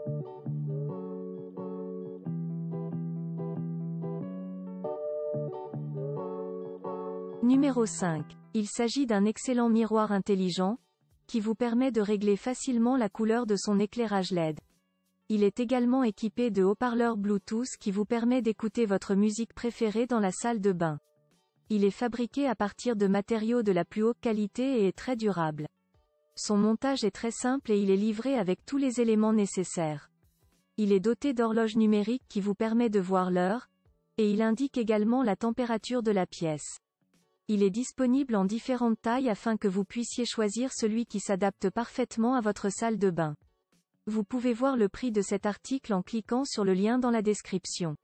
Numéro 5. Il s'agit d'un excellent miroir intelligent, qui vous permet de régler facilement la couleur de son éclairage LED. Il est également équipé de haut-parleurs Bluetooth qui vous permet d'écouter votre musique préférée dans la salle de bain. Il est fabriqué à partir de matériaux de la plus haute qualité et est très durable. Son montage est très simple et il est livré avec tous les éléments nécessaires. Il est doté d'horloge numérique qui vous permet de voir l'heure, et il indique également la température de la pièce. Il est disponible en différentes tailles afin que vous puissiez choisir celui qui s'adapte parfaitement à votre salle de bain. Vous pouvez voir le prix de cet article en cliquant sur le lien dans la description.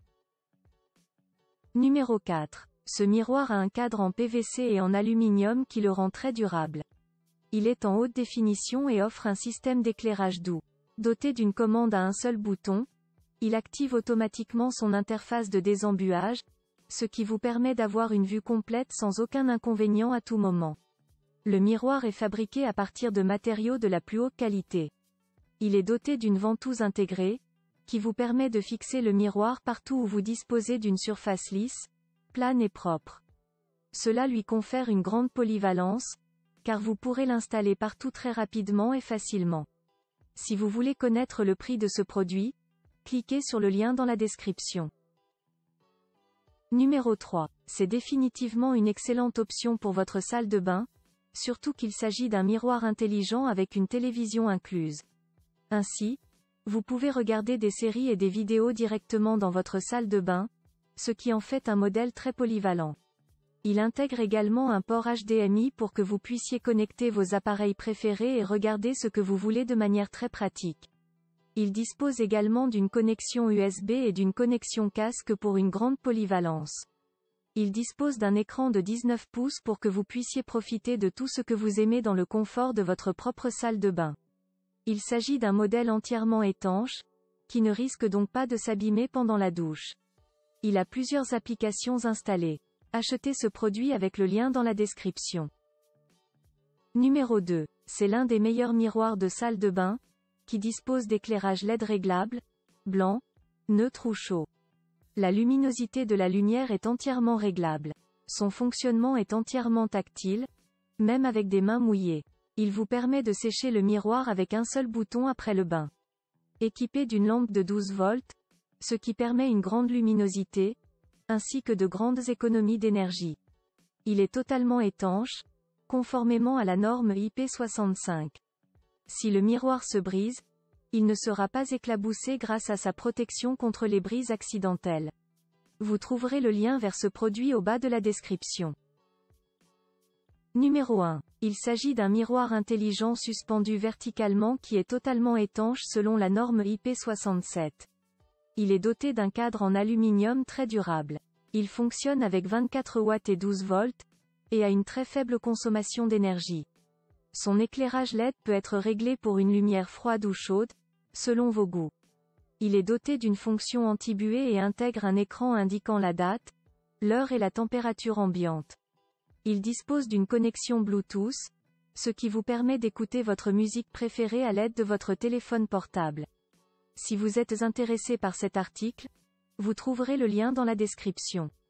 Numéro 4. Ce miroir a un cadre en PVC et en aluminium qui le rend très durable. Il est en haute définition et offre un système d'éclairage doux. Doté d'une commande à un seul bouton, il active automatiquement son interface de désembuage, ce qui vous permet d'avoir une vue complète sans aucun inconvénient à tout moment. Le miroir est fabriqué à partir de matériaux de la plus haute qualité. Il est doté d'une ventouse intégrée, qui vous permet de fixer le miroir partout où vous disposez d'une surface lisse, plane et propre. Cela lui confère une grande polyvalence, car vous pourrez l'installer partout très rapidement et facilement. Si vous voulez connaître le prix de ce produit, cliquez sur le lien dans la description. Numéro 3. C'est définitivement une excellente option pour votre salle de bain, surtout qu'il s'agit d'un miroir intelligent avec une télévision incluse. Ainsi, vous pouvez regarder des séries et des vidéos directement dans votre salle de bain, ce qui en fait un modèle très polyvalent. Il intègre également un port HDMI pour que vous puissiez connecter vos appareils préférés et regarder ce que vous voulez de manière très pratique. Il dispose également d'une connexion USB et d'une connexion casque pour une grande polyvalence. Il dispose d'un écran de 19 pouces pour que vous puissiez profiter de tout ce que vous aimez dans le confort de votre propre salle de bain. Il s'agit d'un modèle entièrement étanche, qui ne risque donc pas de s'abîmer pendant la douche. Il a plusieurs applications installées. Achetez ce produit avec le lien dans la description. Numéro 2. C'est l'un des meilleurs miroirs de salle de bain, qui dispose d'éclairage LED réglable, blanc, neutre ou chaud. La luminosité de la lumière est entièrement réglable. Son fonctionnement est entièrement tactile, même avec des mains mouillées. Il vous permet de sécher le miroir avec un seul bouton après le bain. Équipé d'une lampe de 12 volts, ce qui permet une grande luminosité, ainsi que de grandes économies d'énergie. Il est totalement étanche, conformément à la norme IP65. Si le miroir se brise, il ne sera pas éclaboussé grâce à sa protection contre les brises accidentelles. Vous trouverez le lien vers ce produit au bas de la description. Numéro 1. Il s'agit d'un miroir intelligent suspendu verticalement qui est totalement étanche selon la norme IP67. Il est doté d'un cadre en aluminium très durable. Il fonctionne avec 24 watts et 12 volts, et a une très faible consommation d'énergie. Son éclairage LED peut être réglé pour une lumière froide ou chaude, selon vos goûts. Il est doté d'une fonction anti-buée et intègre un écran indiquant la date, l'heure et la température ambiante. Il dispose d'une connexion Bluetooth, ce qui vous permet d'écouter votre musique préférée à l'aide de votre téléphone portable. Si vous êtes intéressé par cet article, vous trouverez le lien dans la description.